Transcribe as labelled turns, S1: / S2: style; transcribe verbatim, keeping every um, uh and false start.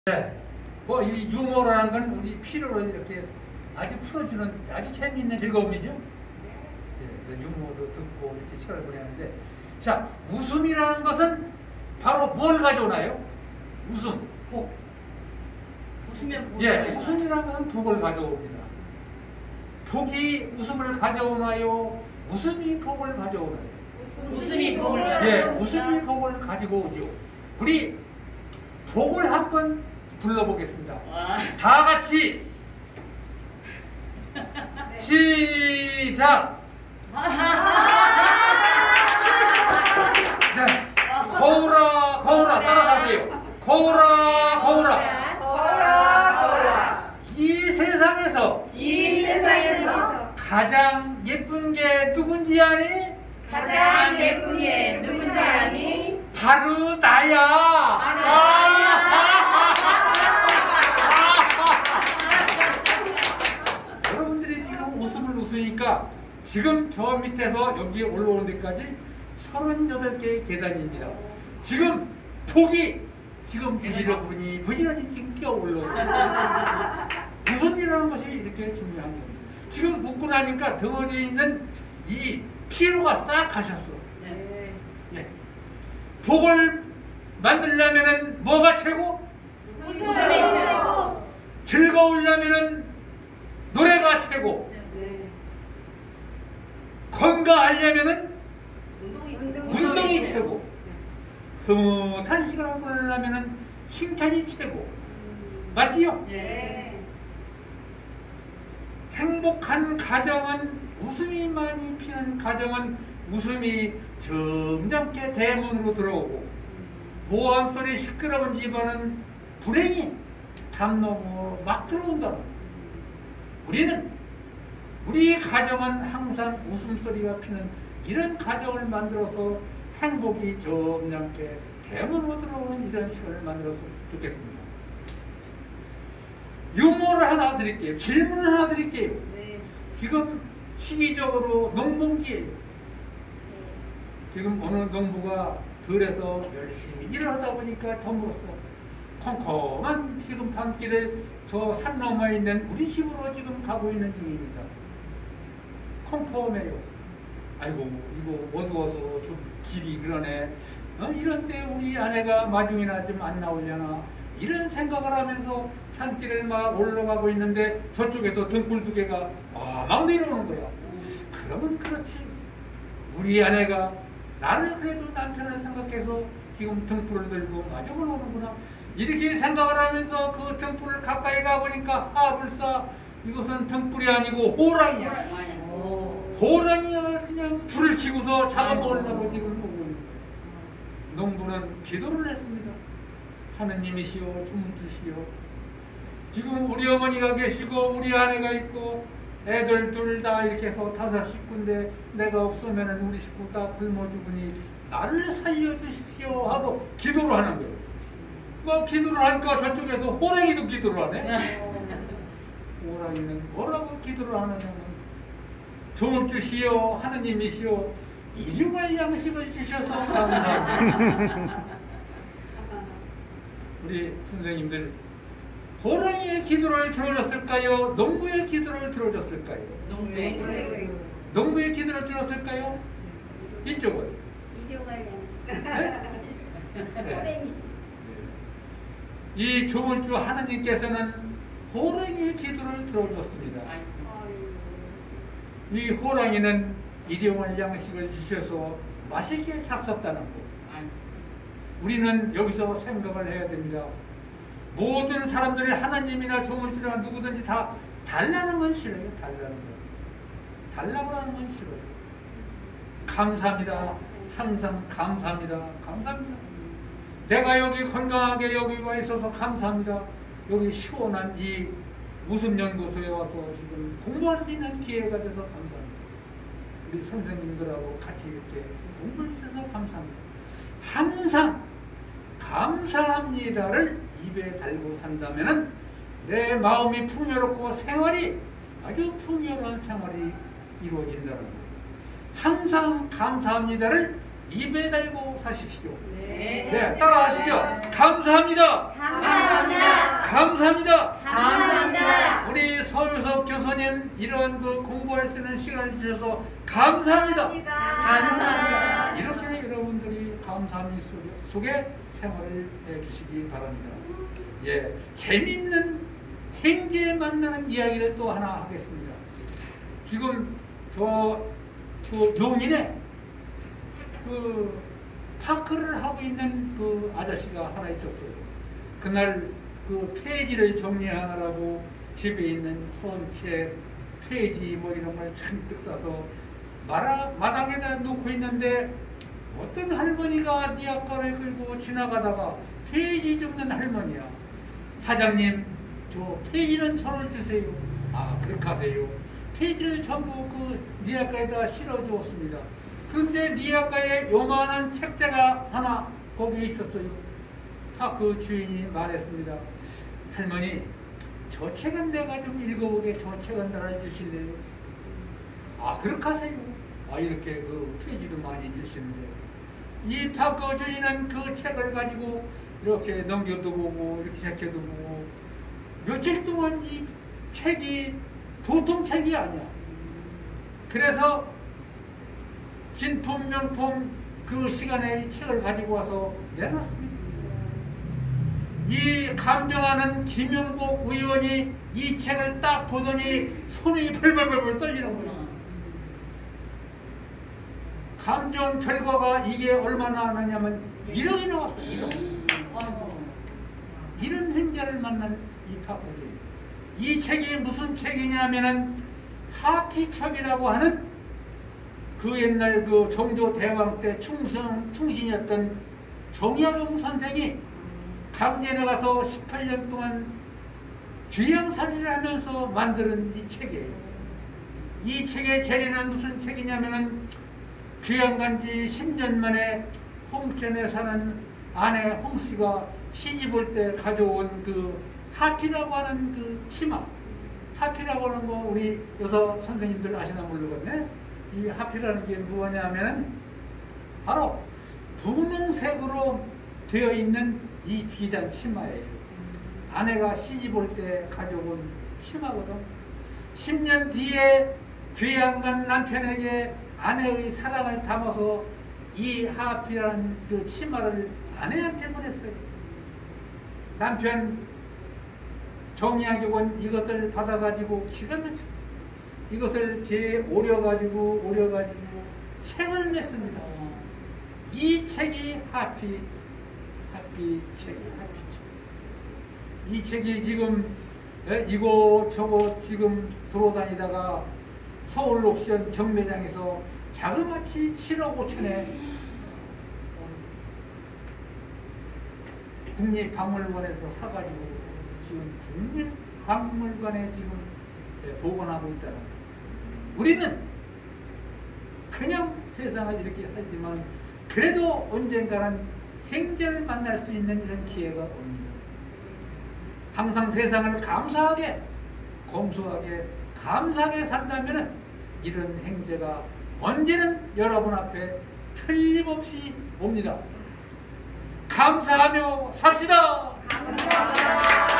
S1: 네. 뭐 이 유머라는 건 우리 피로를 이렇게 아주 풀어주는 아주 재미있는 즐거움이죠. 네, 유머도 듣고 이렇게 시간을 보내는데, 자, 웃음이라는 것은 바로 뭘 가져오나요? 웃음, 복.
S2: 웃으면 복.
S1: 예, 웃음이라는 것은 복을 가져옵니다. 복이 웃음을 가져오나요? 웃음이 복을 가져오나요?
S2: 웃음이 복을 가져오나요?
S1: 예, 웃음이 복을 가지고 오죠. 우리 복을 한번 불러보겠습니다.
S2: 와.
S1: 다 같이 시작. 네, 거울아 거울아 따라가세요. 거울아 거울아
S3: 거울아 거울아
S1: 이 세상에서
S3: 이 세상에서
S1: 가장 예쁜 게 누군지 아니?
S3: 가장 예쁜 게 누군지 아니?
S1: 바로 나야. 아! 여러분들이 지금 웃음을 웃으니까 지금 저 밑에서 여기 올라오는 데까지 서른여덟 개의 계단입니다. 지금 복이 지금 부지런히 부지런히 지금 뛰어 올라오고 웃음이라는 것이 이렇게 중요한 겁니다. 지금 웃고 나니까 덩어리에 있는 이 피로가 싹 가셨어.
S2: 네.
S1: 예. 복을 만들려면은 뭐가 최고?
S3: 웃음이 최고.
S1: 즐거우려면은 노래가 최고.
S3: 네.
S1: 건강하려면은
S3: 운동이
S1: 운동이 최고. 흐뭇한 시간을 보내려면은 칭찬이 최고. 맞지요?
S3: 네.
S1: 행복한 가정은 웃음이 많이 피는 가정은 웃음이 점잖게 대문으로 들어오고, 보암 소리 시끄러운 집안은 불행이 담 넘어 막 들어온다. 우리는 우리 가정은 항상 웃음소리가 피는 이런 가정을 만들어서 행복이 점잖게 대문으로 들어오는 이런 시간을 만들어서 좋겠습니다. 유머를 하나 드릴게요. 질문을 하나 드릴게요.
S3: 네.
S1: 지금 시기적으로 농번기예요.
S3: 네.
S1: 지금 어느 농부가 들에서 열심히 일을 하다 보니까 덤으로써 컴컴한 지금 밤길에 저 산 넘어 있는 우리 집으로 지금 가고 있는 중입니다. 컴컴해요. 아이고 이거 어두워서 좀 길이 그러네. 어? 이런 때 우리 아내가 마중이나 좀 안 나오려나 이런 생각을 하면서 산길을 막 올라가고 있는데 저쪽에서 등불 두 개가 막 내려오는 거야. 그러면 그렇지. 우리 아내가 나를 그래도 남편을 생각해서 지금 등불을 들고 마중을 오는구나. 이렇게 생각을 하면서 그 등불을 가까이 가보니까 아 불사 이것은 등불이 아니고 호랑이야. 호랑이가 그냥 불을 켜고서 잡아먹으려고 지금 보고 있는 거예요. 농부는 기도를 했습니다. 하느님이시여 주문주시여, 지금 우리 어머니가 계시고 우리 아내가 있고 애들 둘 다 이렇게 해서 다섯 식구인데 내가 없으면 우리 식구 다 굶어 죽으니 나를 살려주십시오 하고 기도를 하는 거예요. 뭐 기도를 하니까 저쪽에서 호랑이도 기도를 하네. 호랑이는 뭐라고 기도를 하느냐면 주물주시여 하느님이시여 일용할 양식을 주셔서 감사합니다. 우리 선생님들 호랑이의 기도를 들어줬을까요? 농부의 기도를 들어줬을까요?
S2: 농부의
S1: 농부의 기도를 들었을까요? 이쪽은
S3: 일용할 양식.
S1: 네? 네. 이 조물주 하느님께서는 호랑이의 기도를 들어줬습니다. 이 호랑이는 일용할 양식을 주셔서 맛있게 잡섰다는 것. 우리는 여기서 생각을 해야 됩니다. 모든 사람들이 하나님이나 조물주나 누구든지 다 달라는 건 싫어요. 달라는 건. 달라고 하는 건 싫어요. 감사합니다. 항상 감사합니다. 감사합니다. 내가 여기 건강하게 여기 와 있어서 감사합니다. 여기 시원한 이 웃음연구소에 와서 지금 공부할 수 있는 기회가 돼서 감사합니다. 우리 선생님들하고 같이 이렇게 공부할 수 있어서 감사합니다. 항상 감사합니다를 입에 달고 산다면은 내 마음이 풍요롭고 생활이 아주 풍요로운 생활이 이루어진다는 거예요. 항상 감사합니다를 입에 달고 사십시오.
S3: 네.
S1: 네, 따라하시죠. 감사합니다.
S3: 감사합니다.
S1: 감사합니다.
S3: 감사합니다.
S1: 우리 서유석 교수님 이런 그 공부할 수 있는 시간을 주셔서 감사합니다.
S3: 감사합니다.
S1: 이렇게 여러분들이 감사함이 속에 생활을 해주시기 바랍니다. 예, 재미있는 행제 만나는 이야기를 또 하나 하겠습니다. 지금 저 그 용인에 그 파크를 하고 있는 그 아저씨가 하나 있었어요. 그날 그 폐지를 정리하느라고 집에 있는 헌책, 폐지 뭐 이런 걸 잔뜩 싸서 마라, 마당에다 놓고 있는데 어떤 할머니가 니아까를 끌고 지나가다가 폐지 줍는 할머니야. 사장님, 저 폐지는 저를 주세요. 아, 그렇게 하세요. 폐지를 전부 그 니아까에다 실어 주었습니다. 그런데 니아까에 요만한 책자가 하나 거기에 있었어요. 다 그 주인이 말했습니다. 할머니, 저 책은 내가 좀 읽어보게. 저 책은 하나 주실래요? 아, 그렇게 하세요. 아, 이렇게 그 폐지도 많이 주시는데 이 파크 주인은 그 책을 가지고 이렇게 넘겨도 보고 이렇게 제껴도 보고 며칠 동안 이 책이 보통 책이 아니야. 그래서 진품 명품 그 시간에 이 책을 가지고 와서 내놨습니다. 이 감정하는 김용복 의원이 이 책을 딱 보더니 손이 벌벌벌 떨리는 거예요. 감정 결과가 이게 얼마나 하느냐면 일억이 나왔어요. 일억. 이런 행자를 만난 이 파크주의. 이 책이 무슨 책이냐면은 하피첩이라고 하는 그 옛날 그 정조 대왕 때 충성, 충신이었던 정약용 선생이 강진에 가서 십팔 년 동안 귀양살이를 하면서 만드는 이 책이에요. 이 책의 재리는 무슨 책이냐면은 귀양 간지 십 년 만에 홍천에 사는 아내 홍씨가 시집 올 때 가져온 그 하피라고 하는 그 치마. 하피라고 하는 거 우리 여서 선생님들 아시나 모르겠네. 이 하피라는 게 뭐냐면은 바로 분홍색으로 되어 있는 이 비단 치마예요. 아내가 시집 올 때 가져온 치마거든. 십 년 뒤에 귀양 간 남편에게 아내의 사랑을 담아서 이 하피라는 그 치마를 아내한테 보냈어요. 남편 정약용은 이것을 받아가지고 기가 막혔어. 이것을 제 오려가지고 오려가지고 책을 냈습니다. 이 책이 하피, 하피 책이 하피 책. 이 책이 지금 에, 이거 저거 지금 돌아다니다가 서울 옥션 경매장에서 자그마치 칠억 오천에 국립박물관에서 사가지고 지금 국립박물관에 지금 보관하고 있다는 거예요. 우리는 그냥 세상을 이렇게 살지만 그래도 언젠가는 행자를 만날 수 있는 이런 기회가 옵니다. 항상 세상을 감사하게, 검소하게, 감사하게 산다면 이런 행제가 언제는 여러분 앞에 틀림없이 옵니다. 감사하며 삽시다.
S3: 감사합니다.